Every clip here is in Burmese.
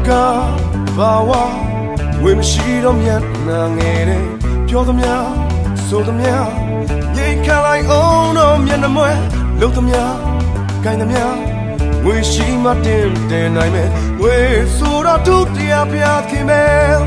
ka bawa weမရှိတော့မြတ်နာငယ်တဲ့ပြောသမျှဆိုသမျှငြိမ်ခံလိုက်အောင်တော့မျက်နှာမွဲလုံသမျှကိုင်းသမျှငွေရှိမှတင်တယ်နိုင်မယ်ငွေဆိုတော့ဒုတိယပြခင်မယ်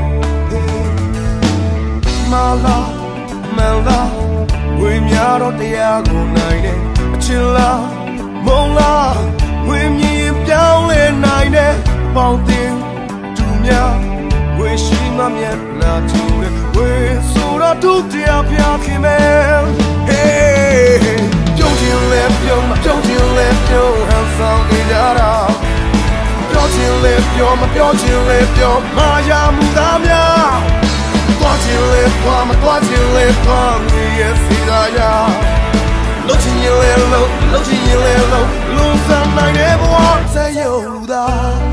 မာလာမန်လာငွေများတော့တရားကိုနိုင်တယ်အချစ်လားမုံလားငွေမြင်ပြောင်းလဲနိုင်တယ်ပေါင်းတင်သူများငွေရှိမှမျက်နှာထူတယ်ငွေဆိုတော့ဒုတိယပြခင်မယ် Hey ပြုံးချင်လဲပြုံးမပြုံးချင်လဲပြုံးဟန်ဆောင်နေကြတာပြောချင်လဲပြောမပြောချင်လဲပြောမာယာမှုသားများသွားချင်လဲသွားမသွားချင်လဲသွားငွေရဲ့စီသာယာလှုပ်ချင်ရင်လဲလှုပ်ချင်ရင်လဲလှုပ်လုံးစမ်းနိုင်တဲ့ဘဝဆက်ရုံသာ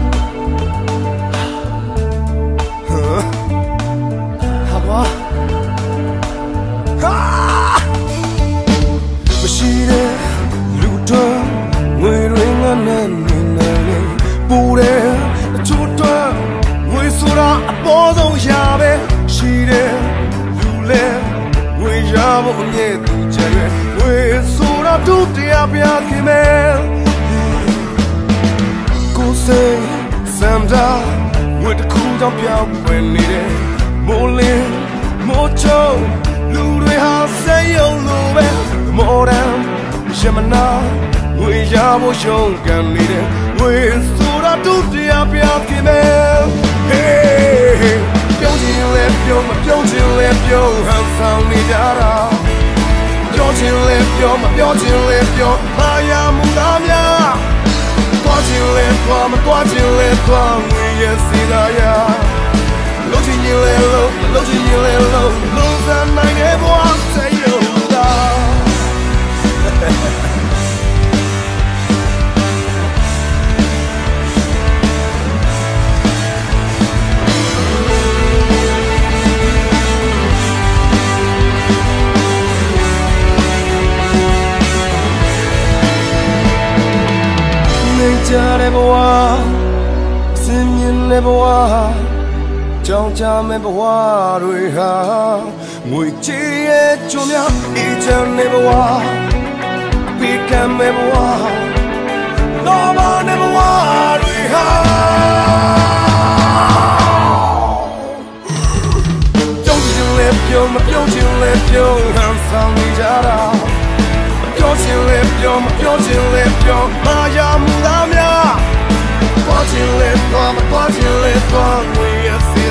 မရှိတဲ့လူတော်ငွေရင်းနဲ့နေနေပူတဲ့အချို့တော်ငွေဆိုတာအပေါ်ဆုံးရပဲရှိတဲ့လူလဲငွေရဖို့အမြဲတူချင်တယ်ငွေဆိုတာဒုတိယပြခင်မယ်ကိုယ်စိတ်စမ်းတာငွေတစ်ခုကြောင့်ပြောင်းဝင်နေတယ်မိုးလင်းမိုးချုံလူတွေဟာစိတ်ယုံလို့ပဲမော်ဒန်ရမနာငွေရဖို့ရှုံးကန်နေတယ်ငွေဆိုတာဒုတိယပြခင်မယ် Hey ပြုံးချင်လဲပြုံးမပြုံးချင်လဲပြုံးဟန်ဆောင်နေကြတာပြောချင်လဲပြောမပြောချင်လဲပြောမာယာမှုသားများသွားချင်လဲသွားမသွားချင်လဲသွားငွေရဲ့စီသာယာလှုပ်ချင်ရင်လဲလှုပ်ချင်ရင်လဲလှုပ်လုံးစမ်းနိုင်တဲ့ဘဝဆက်ရုံသာကြတဲ့ဘဝစင်မြင်တဲ့ဘဝကြောင်ကြမဲ့ဘဝတွေဟာငွေချေရဲ့ချုံများအေးချမ်းတဲ့ဘဝပေကံမဲ့ဘဝလောဘနဲ့ဘဝတွေဟာပြုံးချင်လဲပြုံးမပြုံးချင်လဲပြုံးဟန်ဆောင်နေကြတာပြောချင်လဲပြောမပြောချင်လဲပြောမာယာမှုသားများသွားချင်လဲသွားမသွားချင်လဲသွားငွေရဲ့